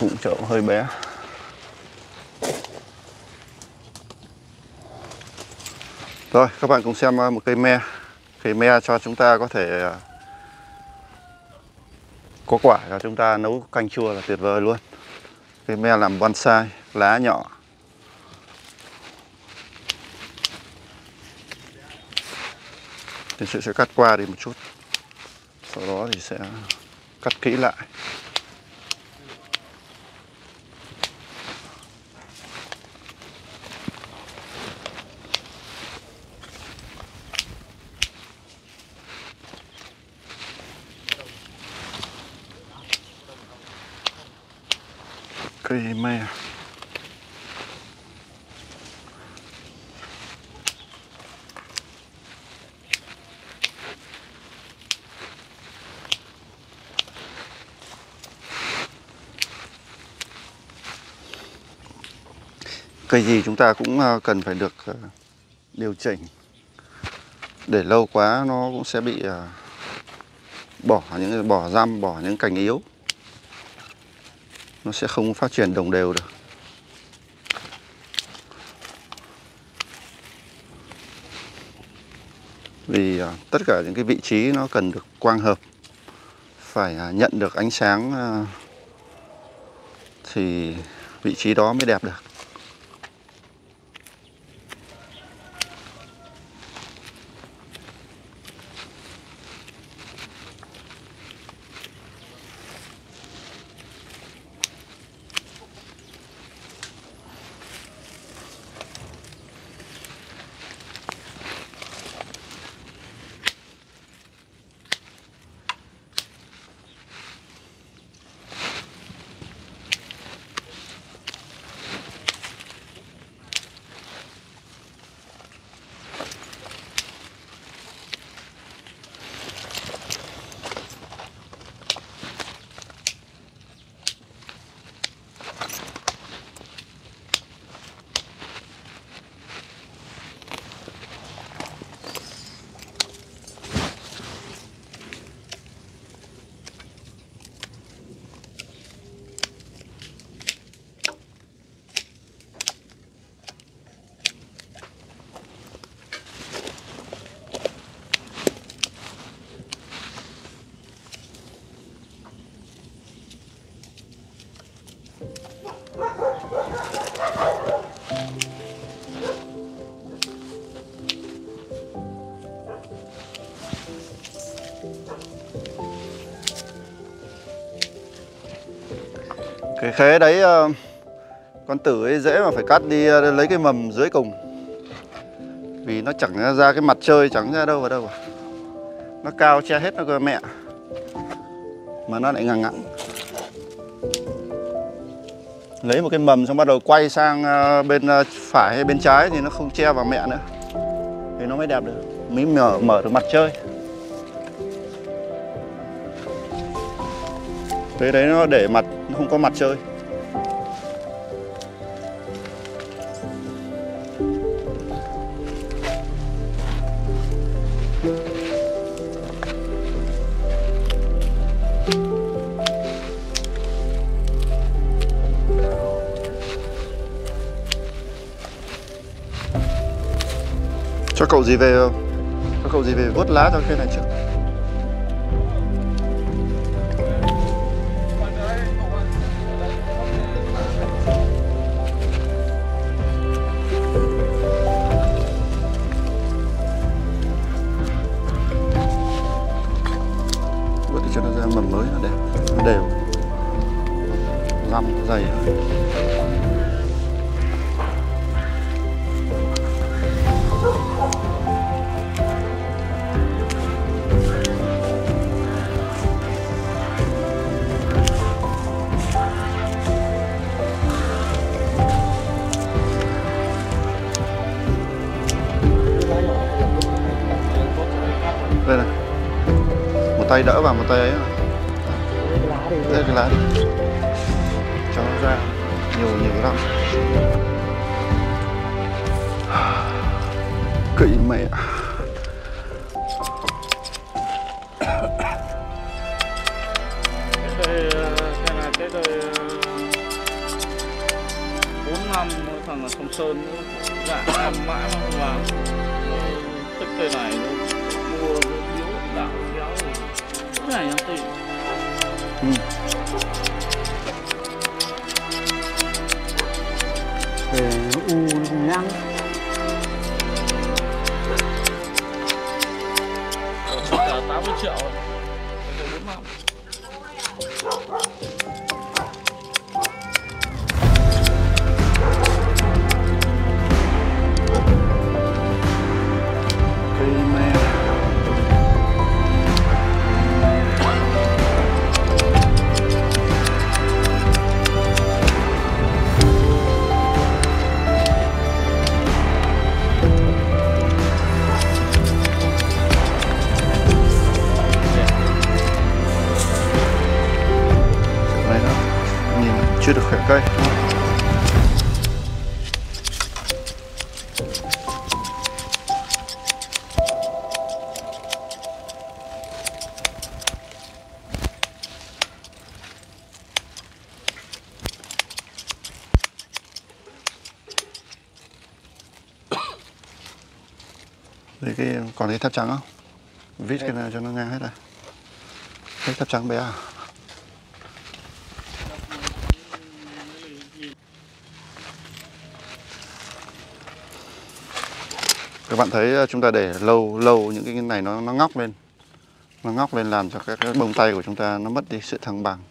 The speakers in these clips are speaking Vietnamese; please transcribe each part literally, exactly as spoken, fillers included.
Thùng chậu hơi bé. Rồi các bạn cùng xem một cây me. Cây me cho chúng ta có thể có quả cho chúng ta nấu canh chua là tuyệt vời luôn. Cây me làm bonsai, lá nhỏ. Thì sẽ, sẽ cắt qua đi một chút. Sau đó thì sẽ cắt kỹ lại. Cây me. Cây gì chúng ta cũng cần phải được điều chỉnh. Để lâu quá nó cũng sẽ bị bỏ những bỏ răm, bỏ những cành yếu. Nó sẽ không phát triển đồng đều được. Vì tất cả những cái vị trí nó cần được quang hợp, phải nhận được ánh sáng thì vị trí đó mới đẹp được. Cái khế đấy con tử ấy dễ mà phải cắt đi lấy cái mầm dưới cùng. Vì nó chẳng ra cái mặt chơi, chẳng ra đâu vào đâu. Nó cao che hết nó cơ mẹ. Mà nó lại ngằng ngẵng. Lấy một cái mầm xong bắt đầu quay sang bên phải hay bên trái thì nó không che vào mẹ nữa. Thì nó mới đẹp được, mới mở, mở được mặt chơi. Cái đấy nó để mặt, nó không có mặt chơi. Cho cậu gì về không? Cho cậu gì về vớt lá cho cây này trước. Vớt để cho nó ra mầm mới nó đẹp, nó đều. Răm dày. Đây này, một tay đỡ vào một tay ấy. Đây cái lá đi, cho nó ra nhiều nhiều lắm. Kỵ mẹ. Cái cây này cái cây năm thằng Sông Sơn dạ em mãi mà không vào thích cây này mua biếu đạo kéo cái này nó tỷ. Ừ. Để u cùng nhang cả tám mươi triệu rồi. Bốn năm. Cây me. Đấy đó, nhìn chưa được khỏe cây. Đấy, cái còn cái thép trắng không? Vít cái này cho nó ngang hết rồi. Cái thép trắng bé à? Các bạn thấy chúng ta để lâu lâu những cái này nó nó ngóc lên, nó ngóc lên làm cho các cái bông tay của chúng ta nó mất đi sự thăng bằng.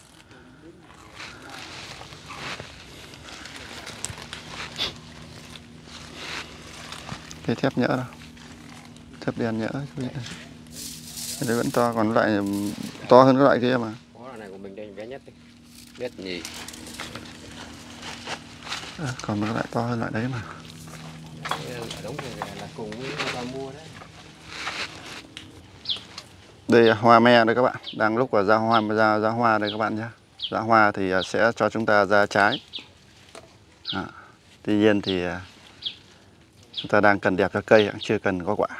Cái thép nhỡ đâu, thép đen nhỡ, cái đấy vẫn to, còn loại to hơn cái loại kia mà. Loại này của mình đây bé nhất đi, biết nhỉ? À, còn một cái loại to hơn loại đấy mà. Đúng rồi, là cùng với người ta mua đấy. Đây là hoa me đây các bạn, đang lúc là ra hoa ra ra hoa đây các bạn nhé. Ra hoa thì sẽ cho chúng ta ra trái. À, tuy nhiên thì chúng ta đang cần đẹp cho cây, chưa cần có quả.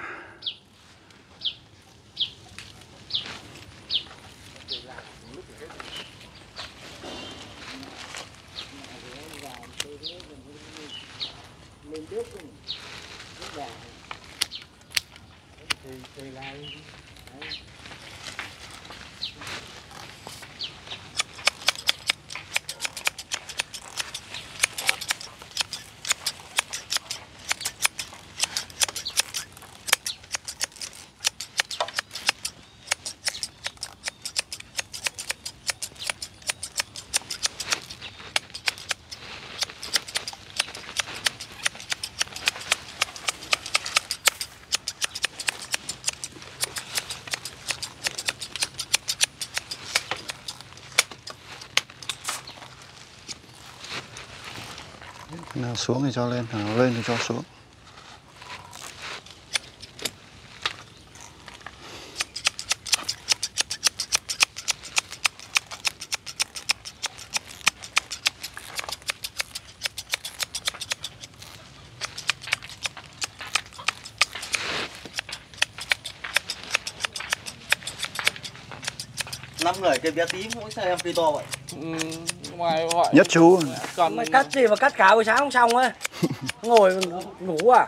Nào xuống thì cho lên, nào lên thì cho xuống. Năm người cây bé tí mỗi sao em cây to vậy? Ừ, ngoài gọi Nhất chú. còn mày cắt gì mà cắt cả buổi sáng không xong á. Ngồi ngủ à?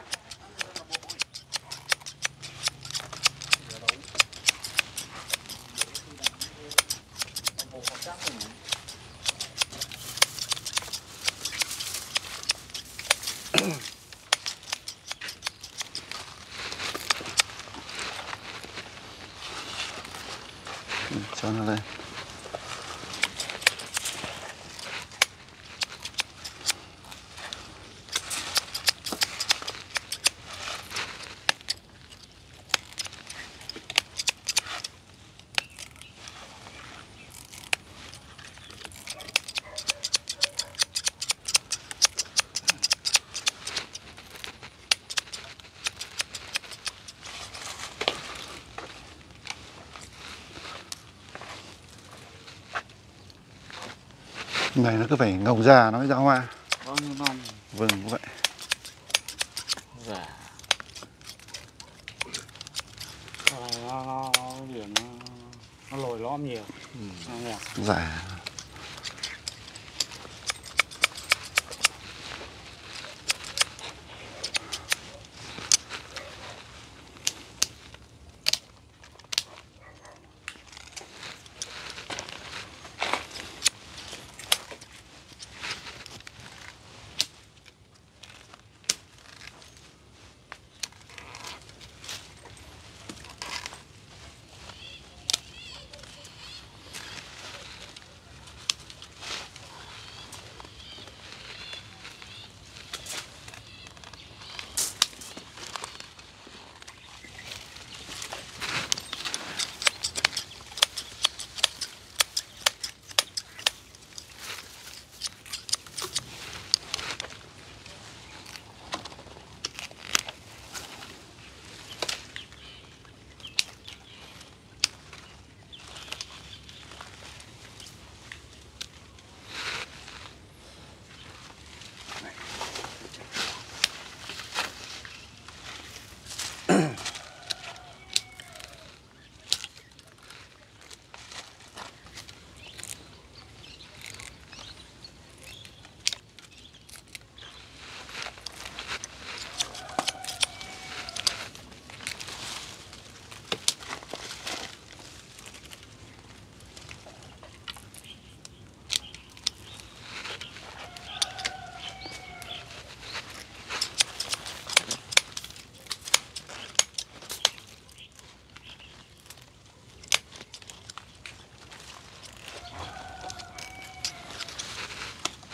Cho nó lên. Này nó cứ phải ngồng già nó mới ra hoa. bao nhiêu năm. Vâng, cũng vậy. Dạ. Nó, nó, nó, điểm nó, nó lồi lõm nhiều. Ừ. Nó Dạ.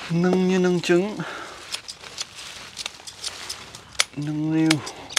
Nâng như nâng trứng, nâng niu.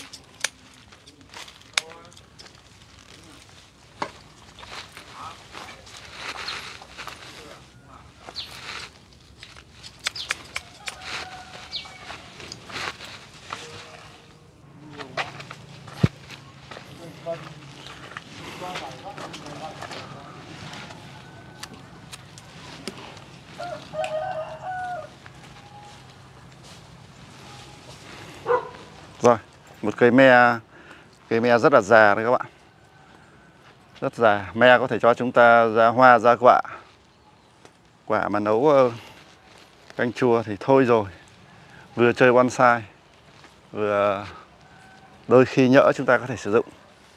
Rồi, một cây me, cây me rất là già đấy các bạn. Rất già, me có thể cho chúng ta ra hoa, ra quả. Quả mà nấu uh, canh chua thì thôi rồi. Vừa chơi bonsai, vừa đôi khi nhỡ chúng ta có thể sử dụng.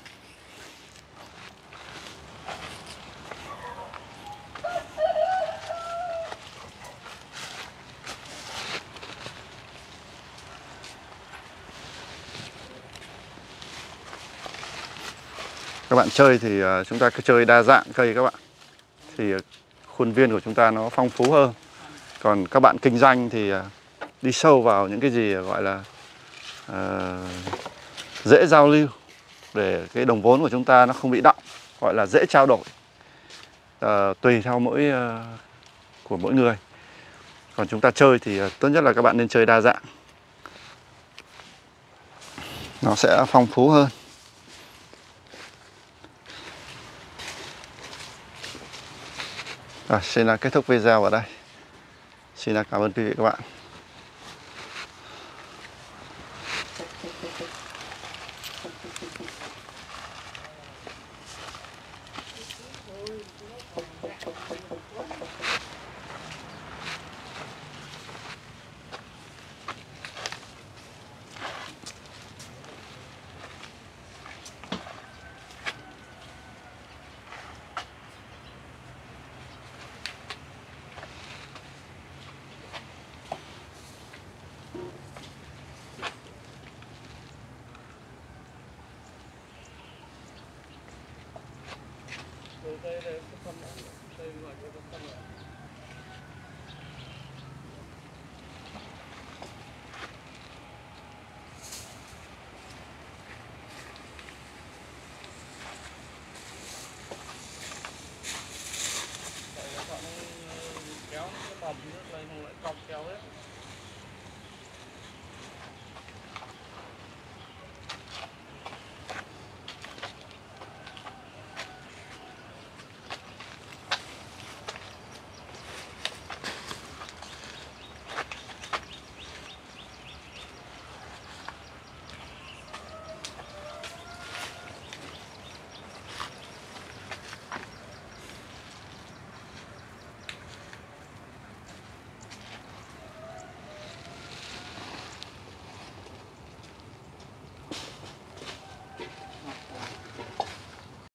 Các bạn chơi thì chúng ta cứ chơi đa dạng cây các bạn. Thì khuôn viên của chúng ta nó phong phú hơn. Còn các bạn kinh doanh thì đi sâu vào những cái gì gọi là uh, dễ giao lưu, để cái đồng vốn của chúng ta nó không bị đọng, gọi là dễ trao đổi, uh, tùy theo mỗi uh, của mỗi người. Còn chúng ta chơi thì uh, tốt nhất là các bạn nên chơi đa dạng, nó sẽ phong phú hơn. À, xin là kết thúc video ở đây. Xin là cảm ơn quý vị các bạn. Đây, đây, cái phân này. Đây gọi cái phân này. Kéo cái bầm nó lên lại cong kéo hết.